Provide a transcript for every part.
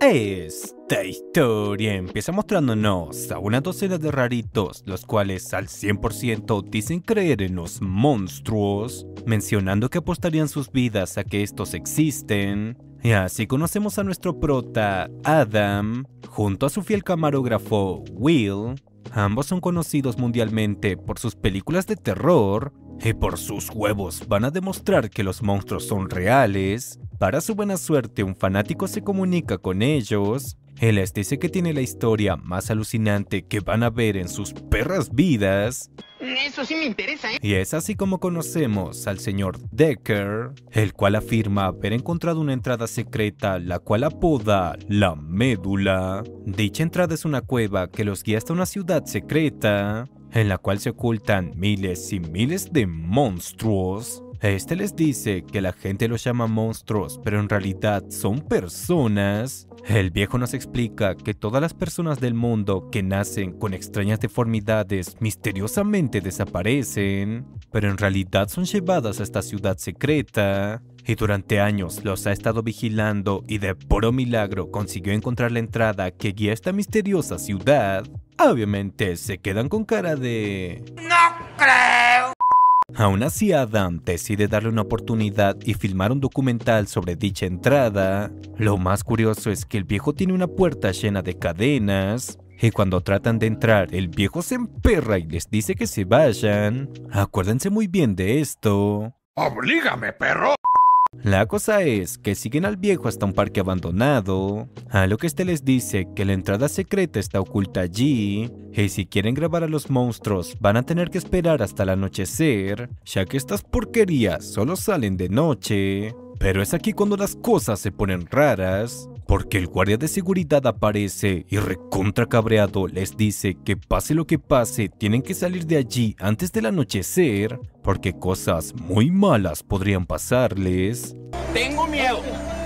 Esta historia empieza mostrándonos a una docena de raritos, los cuales al 100% dicen creer en los monstruos, mencionando que apostarían sus vidas a que estos existen. Y así conocemos a nuestro prota, Adam, junto a su fiel camarógrafo, Will. Ambos son conocidos mundialmente por sus películas de terror, y por sus huevos van a demostrar que los monstruos son reales. Para su buena suerte, un fanático se comunica con ellos y les dice que tiene la historia más alucinante que van a ver en sus perras vidas. Eso sí me interesa, ¿eh? Y es así como conocemos al señor Decker, el cual afirma haber encontrado una entrada secreta, la cual apoda la Médula. Dicha entrada es una cueva que los guía hasta una ciudad secreta, en la cual se ocultan miles y miles de monstruos. Este les dice que la gente los llama monstruos, pero en realidad son personas. El viejo nos explica que todas las personas del mundo que nacen con extrañas deformidades misteriosamente desaparecen, pero en realidad son llevadas a esta ciudad secreta. Y durante años los ha estado vigilando y de puro milagro consiguió encontrar la entrada que guía a esta misteriosa ciudad. Obviamente se quedan con cara de... ¡No creo! Aún así, Adam decide darle una oportunidad y filmar un documental sobre dicha entrada. Lo más curioso es que el viejo tiene una puerta llena de cadenas, y cuando tratan de entrar, el viejo se emperra y les dice que se vayan. Acuérdense muy bien de esto. ¡Oblígame, perro! La cosa es que siguen al viejo hasta un parque abandonado, a lo que este les dice que la entrada secreta está oculta allí, y si quieren grabar a los monstruos van a tener que esperar hasta el anochecer, ya que estas porquerías solo salen de noche. Pero es aquí cuando las cosas se ponen raras, porque el guardia de seguridad aparece y recontra cabreado les dice que pase lo que pase, tienen que salir de allí antes del anochecer, porque cosas muy malas podrían pasarles. Tengo miedo.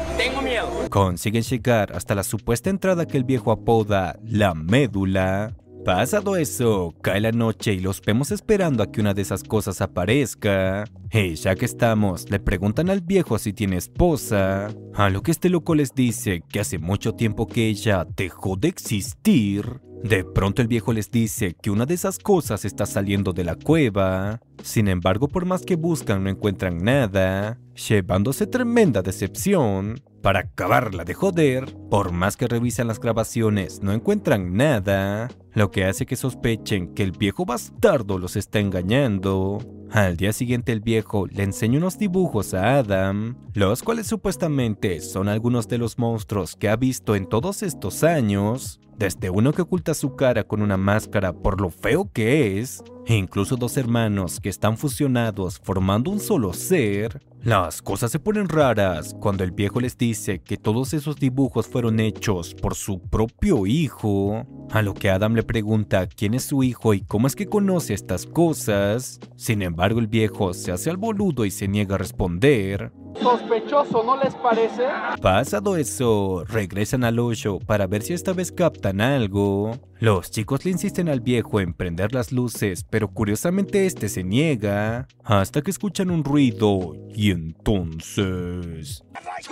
Consiguen llegar hasta la supuesta entrada que el viejo apoda la Médula. Pasado eso, cae la noche y los vemos esperando a que una de esas cosas aparezca. Y ya que estamos, le preguntan al viejo si tiene esposa, a lo que este loco les dice que hace mucho tiempo que ella dejó de existir. De pronto el viejo les dice que una de esas cosas está saliendo de la cueva. Sin embargo, por más que buscan no encuentran nada, llevándose tremenda decepción. Para acabarla de joder, por más que revisan las grabaciones no encuentran nada, lo que hace que sospechen que el viejo bastardo los está engañando. Al día siguiente el viejo le enseña unos dibujos a Adam, los cuales supuestamente son algunos de los monstruos que ha visto en todos estos años, desde uno que oculta su cara con una máscara por lo feo que es, e incluso dos hermanos que están fusionados formando un solo ser. Las cosas se ponen raras cuando el viejo les dice que todos esos dibujos fueron hechos por su propio hijo, a lo que Adam le pregunta quién es su hijo y cómo es que conoce estas cosas. Sin embargo, el viejo se hace al boludo y se niega a responder. Sospechoso, ¿no les parece? Pasado eso, regresan al hoyo para ver si esta vez captan algo. Los chicos le insisten al viejo en prender las luces, pero curiosamente este se niega, hasta que escuchan un ruido, y entonces...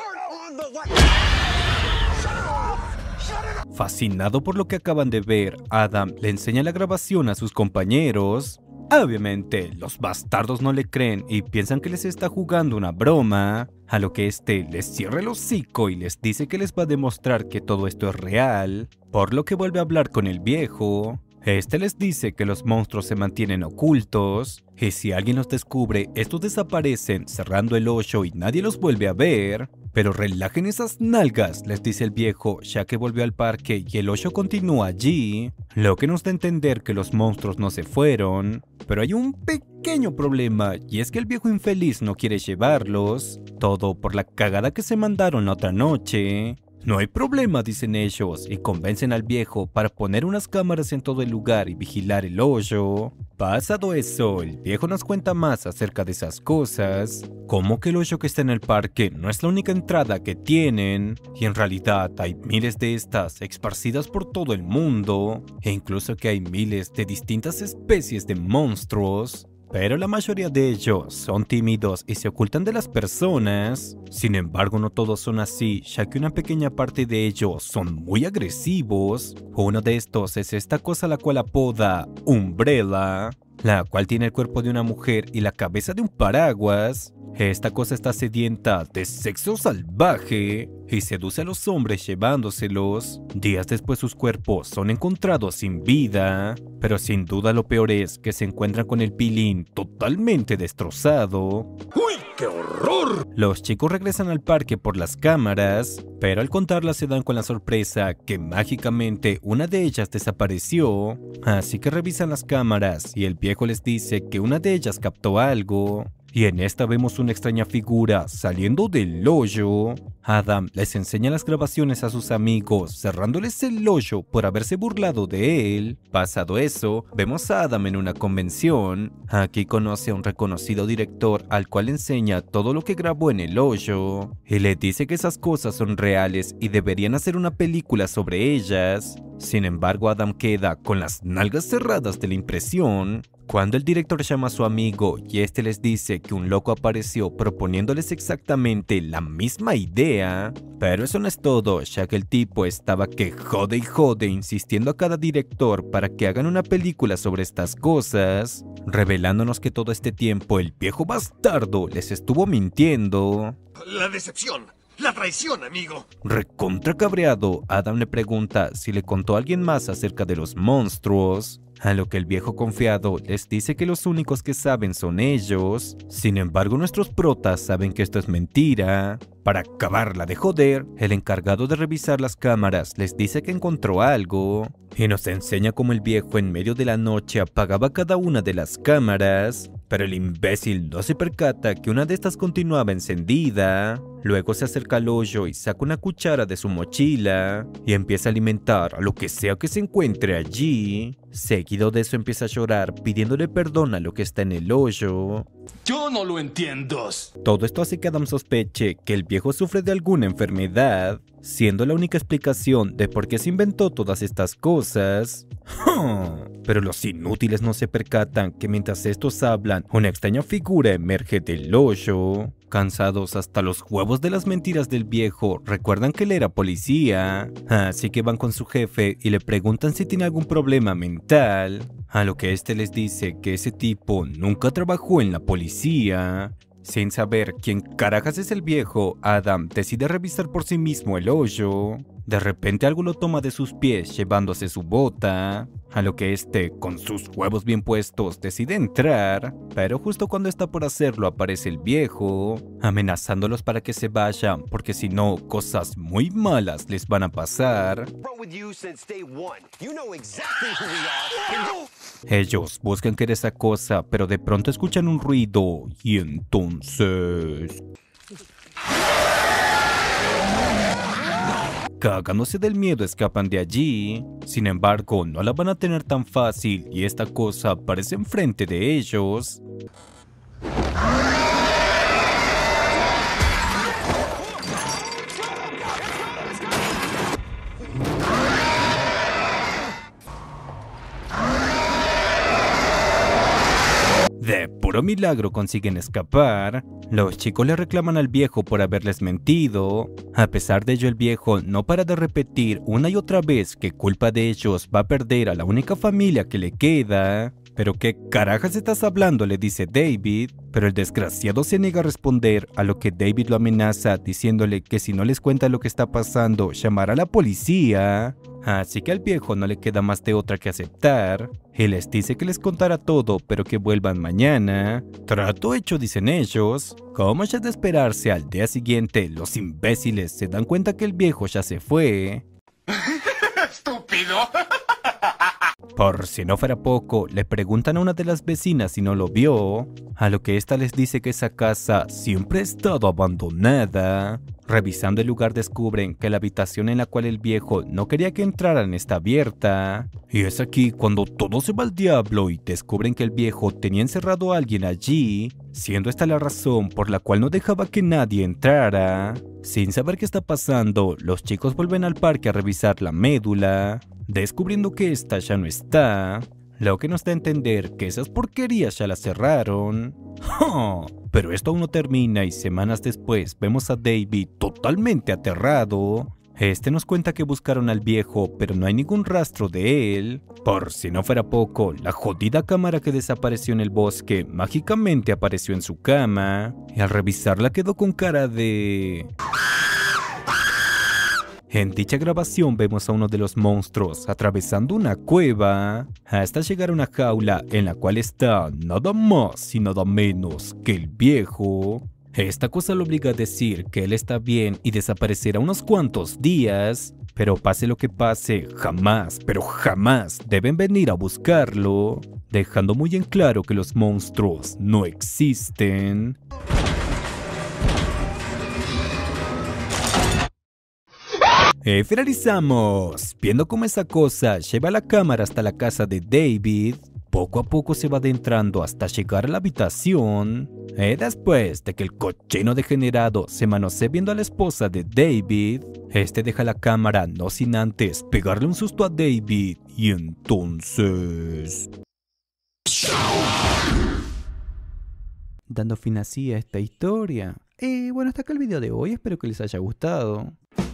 Fascinado por lo que acaban de ver, Adam le enseña la grabación a sus compañeros. Obviamente, los bastardos no le creen y piensan que les está jugando una broma, a lo que este les cierra el hocico y les dice que les va a demostrar que todo esto es real, por lo que vuelve a hablar con el viejo. Este les dice que los monstruos se mantienen ocultos, y si alguien los descubre, estos desaparecen cerrando el hoyo y nadie los vuelve a ver. Pero relajen esas nalgas, les dice el viejo, ya que volvió al parque y el hoyo continúa allí, lo que nos da a entender que los monstruos no se fueron. Pero hay un pequeño problema, y es que el viejo infeliz no quiere llevarlos, todo por la cagada que se mandaron la otra noche. No hay problema, dicen ellos, y convencen al viejo para poner unas cámaras en todo el lugar y vigilar el hoyo. Pasado eso, el viejo nos cuenta más acerca de esas cosas, como que el hoyo que está en el parque no es la única entrada que tienen, y en realidad hay miles de estas esparcidas por todo el mundo, e incluso que hay miles de distintas especies de monstruos. pero la mayoría de ellos son tímidos y se ocultan de las personas. Sin embargo, no todos son así, ya que una pequeña parte de ellos son muy agresivos. Uno de estos es esta cosa la cual apoda Umbrella, la cual tiene el cuerpo de una mujer y la cabeza de un paraguas. Esta cosa está sedienta de sexo salvaje y seduce a los hombres llevándoselos. Días después sus cuerpos son encontrados sin vida, pero sin duda lo peor es que se encuentran con el pilín totalmente destrozado. ¡Uy, qué horror! Los chicos regresan al parque por las cámaras, pero al contarlas se dan con la sorpresa que mágicamente una de ellas desapareció. Así que revisan las cámaras y el viejo les dice que una de ellas captó algo. Y en esta vemos una extraña figura saliendo del hoyo. Adam les enseña las grabaciones a sus amigos, cerrándoles el hoyo por haberse burlado de él. Pasado eso, vemos a Adam en una convención. Aquí conoce a un reconocido director al cual enseña todo lo que grabó en el hoyo. Y le dice que esas cosas son reales y deberían hacer una película sobre ellas. Sin embargo, Adam queda con las nalgas cerradas de la impresión cuando el director llama a su amigo y este les dice que un loco apareció proponiéndoles exactamente la misma idea. Pero eso no es todo, ya que el tipo estaba que jode y jode insistiendo a cada director para que hagan una película sobre estas cosas, revelándonos que todo este tiempo el viejo bastardo les estuvo mintiendo. La decepción, la traición, amigo. Recontra cabreado, Adam le pregunta si le contó a alguien más acerca de los monstruos. A lo que el viejo confiado les dice que los únicos que saben son ellos. Sin embargo, nuestros protas saben que esto es mentira. Para acabarla de joder, el encargado de revisar las cámaras les dice que encontró algo y nos enseña cómo el viejo en medio de la noche apagaba cada una de las cámaras, pero el imbécil no se percata que una de estas continuaba encendida. Luego se acerca al hoyo y saca una cuchara de su mochila y empieza a alimentar a lo que sea que se encuentre allí. Seguido de eso empieza a llorar pidiéndole perdón a lo que está en el hoyo. Yo no lo entiendo. Todo esto hace que Adam sospeche que el viejo sufre de alguna enfermedad, siendo la única explicación de por qué se inventó todas estas cosas. Pero los inútiles no se percatan que mientras estos hablan, una extraña figura emerge del hoyo. Cansados hasta los huevos de las mentiras del viejo, recuerdan que él era policía, así que van con su jefe y le preguntan si tiene algún problema mental, a lo que este les dice que ese tipo nunca trabajó en la policía. Sin saber quién carajas es el viejo, Adam decide revisar por sí mismo el hoyo. De repente algo lo toma de sus pies llevándose su bota, a lo que este, con sus huevos bien puestos, decide entrar, pero justo cuando está por hacerlo aparece el viejo, amenazándolos para que se vayan, porque si no, cosas muy malas les van a pasar. Ellos buscan qué era esa cosa, pero de pronto escuchan un ruido, y entonces... Cagándose del miedo escapan de allí. Sin embargo, no la van a tener tan fácil y esta cosa aparece enfrente de ellos. De puro milagro consiguen escapar. Los chicos le reclaman al viejo por haberles mentido. A pesar de ello, el viejo no para de repetir una y otra vez que culpa de ellos va a perder a la única familia que le queda. ¿Pero qué carajas estás hablando?, le dice David, pero el desgraciado se niega a responder, a lo que David lo amenaza diciéndole que si no les cuenta lo que está pasando, llamará a la policía. Así que al viejo no le queda más de otra que aceptar. Él les dice que les contará todo, pero que vuelvan mañana. Trato hecho, dicen ellos. Como es de esperarse, al día siguiente, los imbéciles se dan cuenta que el viejo ya se fue. ¡Estúpido! Por si no fuera poco, le preguntan a una de las vecinas si no lo vio, a lo que ésta les dice que esa casa siempre ha estado abandonada. Revisando el lugar descubren que la habitación en la cual el viejo no quería que entraran está abierta. Y es aquí cuando todo se va al diablo y descubren que el viejo tenía encerrado a alguien allí, siendo esta la razón por la cual no dejaba que nadie entrara. Sin saber qué está pasando, los chicos vuelven al parque a revisar la médula, descubriendo que esta ya no está. lo que nos da a entender que esas porquerías ya las cerraron. Pero esto aún no termina y semanas después vemos a David totalmente aterrado. Este nos cuenta que buscaron al viejo, pero no hay ningún rastro de él. Por si no fuera poco, la jodida cámara que desapareció en el bosque mágicamente apareció en su cama, y al revisarla quedó con cara de... En dicha grabación vemos a uno de los monstruos atravesando una cueva hasta llegar a una jaula en la cual está nada más y nada menos que el viejo. Esta cosa lo obliga a decir que él está bien y desaparecerá unos cuantos días, pero pase lo que pase, jamás, pero jamás deben venir a buscarlo, dejando muy en claro que los monstruos no existen. Finalizamos viendo cómo esa cosa lleva la cámara hasta la casa de David. Poco a poco se va adentrando hasta llegar a la habitación. Después de que el cochino degenerado se manosee viendo a la esposa de David, este deja la cámara no sin antes pegarle un susto a David y entonces... dando fin así a esta historia. Bueno, hasta acá el video de hoy, espero que les haya gustado.